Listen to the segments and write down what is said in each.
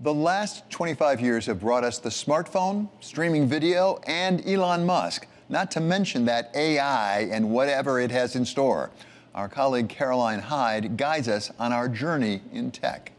The last 25 years have brought us the smartphone, streaming video, and Elon Musk, not to mention that AI and whatever it has in store. Our colleague Caroline Hyde guides us on our journey in tech.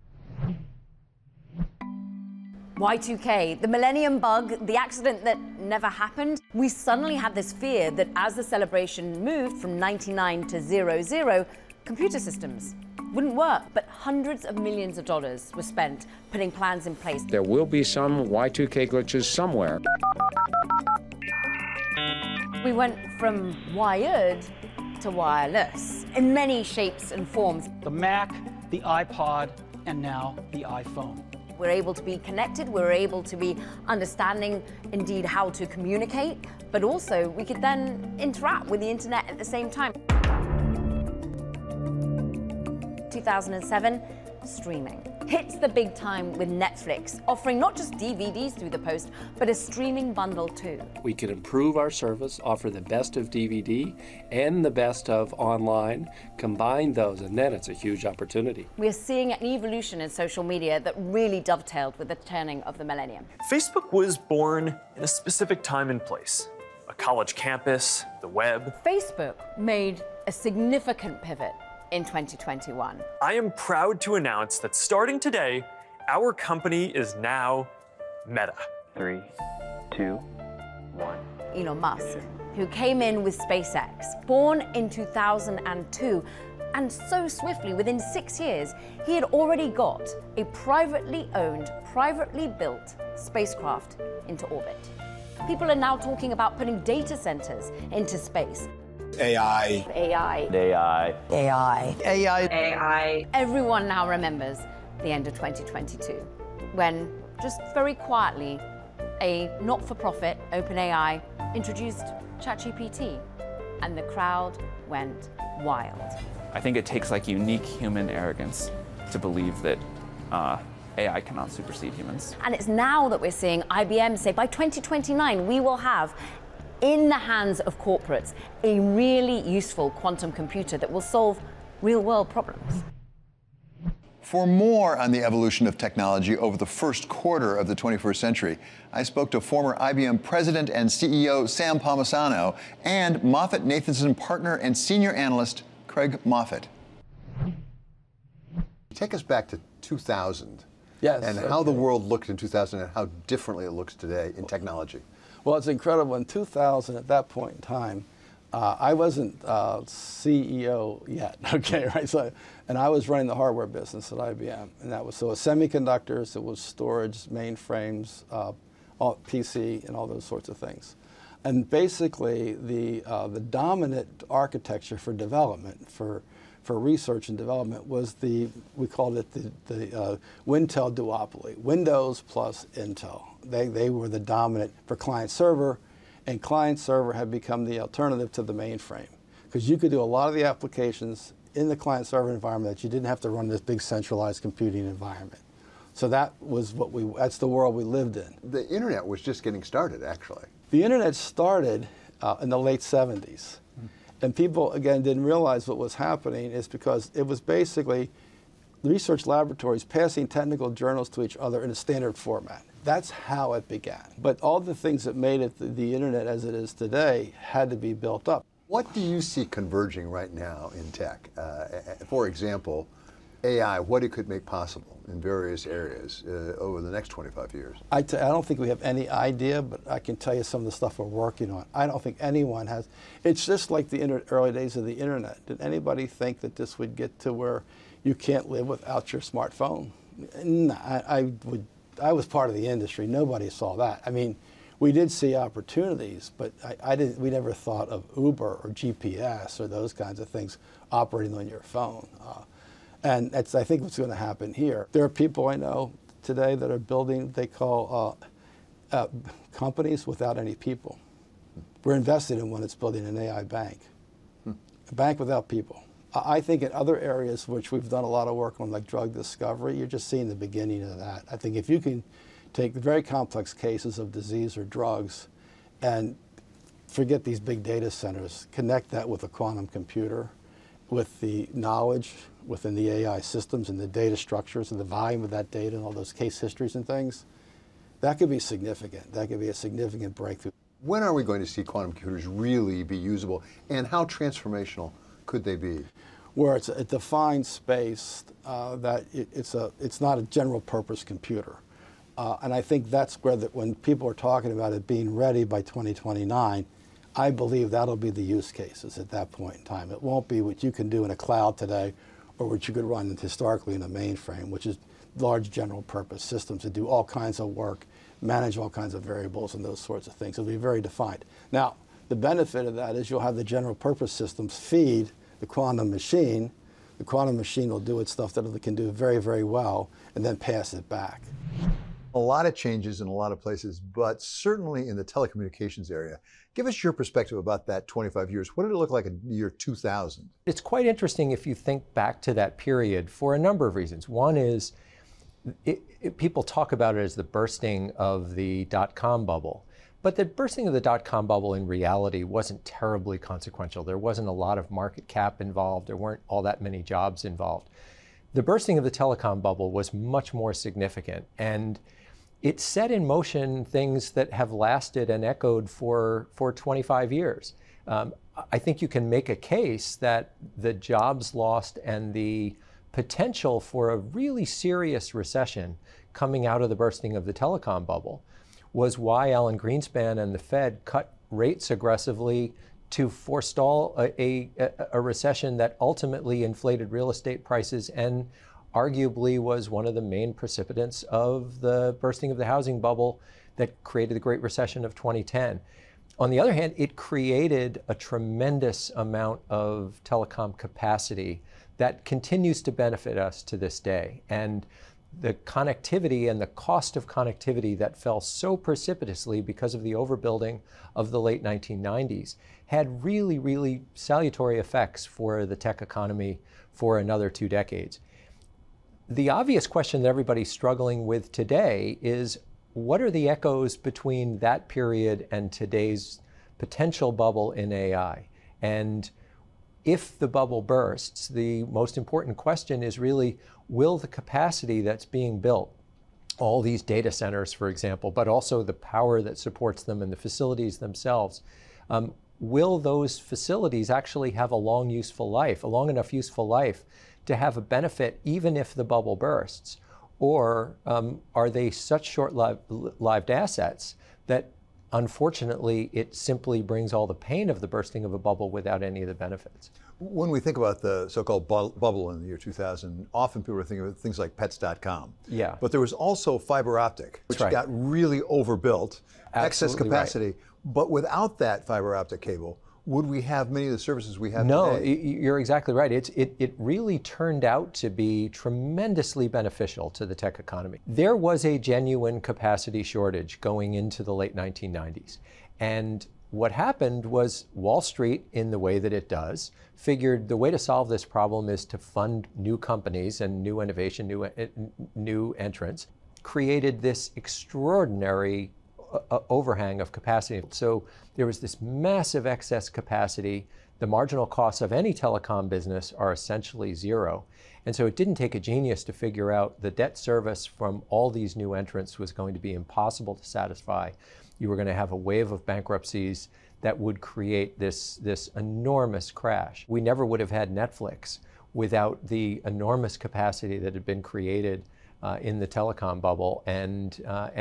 Y2K, the millennium bug, the accident that never happened. We suddenly had this fear that as the celebration moved from 99 to 00, computer systems wouldn't work, but hundreds of millions of dollars were spent putting plans in place. There will be some Y2K glitches somewhere. We went from wired to wireless in many shapes and forms. The Mac, the iPod, and now the iPhone. We're able to be connected, we're able to be understanding indeed how to communicate, but also we could then interact with the internet at the same time. 2007, streaming hits the big time with Netflix, offering not just DVDs through the post, but a streaming bundle too. We can improve our service, offer the best of DVD and the best of online, combine those, and then it's a huge opportunity. We're seeing an evolution in social media that really dovetailed with the turning of the millennium. Facebook was born in a specific time and place. A college campus, the web. Facebook made a significant pivot in 2021. I am proud to announce that starting today, our company is now Meta. 3, 2, 1. Elon Musk, who came in with SpaceX, born in 2002, and so swiftly, within 6 years, he had already got a privately owned, privately built spacecraft into orbit. People are now talking about putting data centers into space. AI. AI. AI. AI. AI. AI. Everyone now remembers the end of 2022, when just very quietly, a not-for-profit OpenAI introduced ChatGPT, and the crowd went wild. I think it takes like unique human arrogance to believe that AI cannot supersede humans. And it's now that we're seeing IBM say by 2029 we will have in the hands of corporates a really useful quantum computer that will solve real-world problems. For more on the evolution of technology over the first quarter of the 21st century, I spoke to former IBM president and CEO Sam Palmisano and Moffett Nathanson partner and senior analyst Craig Moffett. Take us back to 2000. Yes. And how the world looked in 2000 and how differently it looks today in technology. Well, it's incredible. In 2000, at that point in time, I wasn't CEO yet, okay, right? So, and I was running the hardware business at IBM, and that was so it was semiconductors, it was storage, mainframes, PC, and all those sorts of things. And basically, the dominant architecture for development, for research and development, was we called it the Wintel duopoly, Windows plus Intel. They were the dominant for client-server, and client-server had become the alternative to the mainframe, because you could do a lot of the applications in the client-server environment that you didn't have to run this big centralized computing environment. So that was that's the world we lived in. The internet was just getting started, actually. The internet started in the late 70s. And people, again, didn't realize what was happening is because it was basically research laboratories passing technical journals to each other in a standard format. That's how it began. But all the things that made it the internet as it is today had to be built up. What do you see converging right now in tech? For example, AI, what it could make possible in various areas over the next 25 years? I don't think we have any idea, but I can tell you some of the stuff we're working on. I don't think anyone has. It's just like the early days of the internet. Did anybody think that this would get to where you can't live without your smartphone? No, I was part of the industry. Nobody saw that. I mean, we did see opportunities, but we never thought of Uber or GPS or those kinds of things operating on your phone. And that's, I think, what's going to happen here. There are people I know today that are building, they call companies without any people. We're invested in one that's building an AI bank, a bank without people. I think in other areas, which we've done a lot of work on, like drug discovery, you're just seeing the beginning of that. I think if you can take the very complex cases of disease or drugs and forget these big data centers, connect that with a quantum computer, with the knowledge within the AI systems and the data structures and the volume of that data and all those case histories and things, that could be significant. That could be a significant breakthrough. When are we going to see quantum computers really be usable, and how transformational could they be? Where it's a defined space that it's not a general purpose computer. And I think that's where when people are talking about it being ready by 2029, I believe that'll be the use cases at that point in time. It won't be what you can do in a cloud today or what you could run historically in a mainframe, which is large general purpose systems that do all kinds of work, manage all kinds of variables and those sorts of things. It'll be very defined. Now, the benefit of that is you'll have the general purpose systems feed the quantum machine. The quantum machine will do its stuff that it can do very, very well and then pass it back. A lot of changes in a lot of places, but certainly in the telecommunications area. Give us your perspective about that 25 years. What did it look like in the year 2000? It's quite interesting if you think back to that period for a number of reasons. One is people talk about it as the bursting of the dot-com bubble. But the bursting of the dot-com bubble in reality wasn't terribly consequential. There wasn't a lot of market cap involved. There weren't all that many jobs involved. The bursting of the telecom bubble was much more significant, and it set in motion things that have lasted and echoed for 25 years. I think you can make a case that the jobs lost and the potential for a really serious recession coming out of the bursting of the telecom bubble was why Alan Greenspan and the Fed cut rates aggressively to forestall a recession that ultimately inflated real estate prices and arguably was one of the main precipitants of the bursting of the housing bubble that created the Great Recession of 2010. On the other hand, it created a tremendous amount of telecom capacity that continues to benefit us to this day. And the connectivity and the cost of connectivity that fell so precipitously because of the overbuilding of the late 1990s had really, really salutary effects for the tech economy for another 2 decades. The obvious question that everybody's struggling with today is, what are the echoes between that period and today's potential bubble in AI? And if the bubble bursts, the most important question is really, will the capacity that's being built, all these data centers, for example, but also the power that supports them and the facilities themselves, will those facilities actually have a long enough useful life to have a benefit even if the bubble bursts? Or are they such short-lived assets that unfortunately it simply brings all the pain of the bursting of a bubble without any of the benefits? When we think about the so-called bubble in the year 2000, often people are thinking of things like pets.com. Yeah. But there was also fiber optic, which got really overbuilt, excess capacity. Right. But without that fiber optic cable, would we have many of the services we have today? No, you're exactly right. It really turned out to be tremendously beneficial to the tech economy. There was a genuine capacity shortage going into the late 1990s. And what happened was Wall Street, in the way that it does, figured the way to solve this problem is to fund new companies and new innovation, new entrants, created this extraordinary overhang of capacity. So there was this massive excess capacity. The marginal costs of any telecom business are essentially zero. And so it didn't take a genius to figure out the debt service from all these new entrants was going to be impossible to satisfy. You were going to have a wave of bankruptcies that would create this enormous crash. We never would have had Netflix without the enormous capacity that had been created in the telecom bubble, and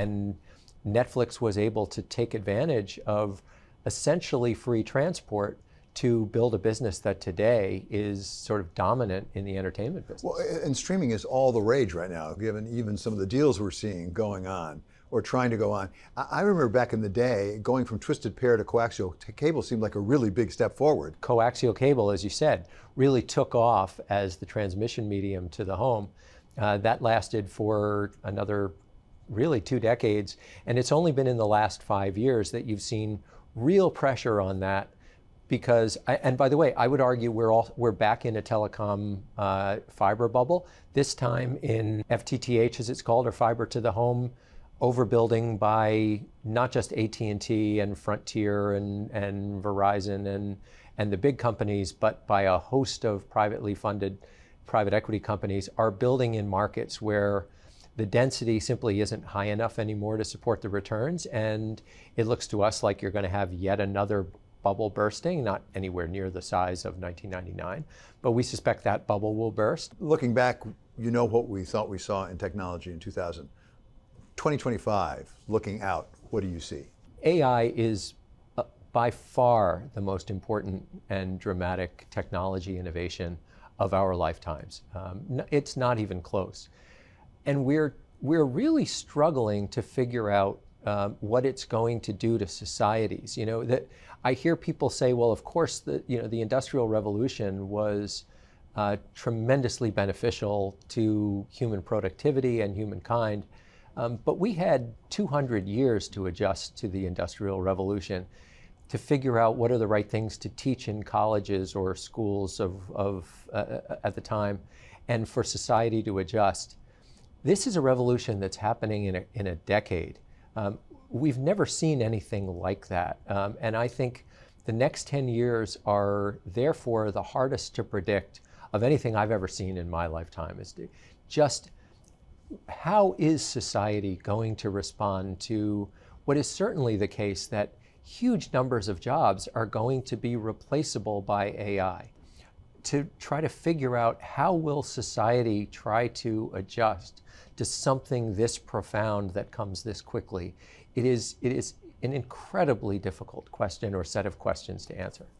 Netflix was able to take advantage of essentially free transport to build a business that today is sort of dominant in the entertainment business. Well, and streaming is all the rage right now, given even some of the deals we're seeing going on or trying to go on. I remember back in the day, going from twisted pair to coaxial cable seemed like a really big step forward. Coaxial cable, as you said, really took off as the transmission medium to the home. That lasted for another really 2 decades, and it's only been in the last 5 years that you've seen real pressure on that, because, and by the way, I would argue we're back in a telecom fiber bubble, this time in FTTH, as it's called, or fiber to the home, overbuilding by not just AT&T and Frontier and Verizon And the big companies, but by a host of privately funded private equity companies, are building in markets where the density simply isn't high enough anymore to support the returns. And it looks to us like you're going to have yet another bubble bursting, not anywhere near the size of 1999, but we suspect that bubble will burst. Looking back, you know what we thought we saw in technology in 2000. 2025, looking out, what do you see? AI is by far the most important and dramatic technology innovation of our lifetimes. It's not even close. And we're really struggling to figure out what it's going to do to societies. You know, that I hear people say, well, of course, the Industrial Revolution was tremendously beneficial to human productivity and humankind, but we had 200 years to adjust to the Industrial Revolution, to figure out what are the right things to teach in colleges or schools at the time, and for society to adjust. This is a revolution that's happening in a decade. We've never seen anything like that. And I think the next 10 years are therefore the hardest to predict of anything I've ever seen in my lifetime. Is just how is society going to respond to what is certainly the case, that huge numbers of jobs are going to be replaceable by AI. To try to figure out how will society try to adjust to something this profound that comes this quickly, it is an incredibly difficult question or set of questions to answer.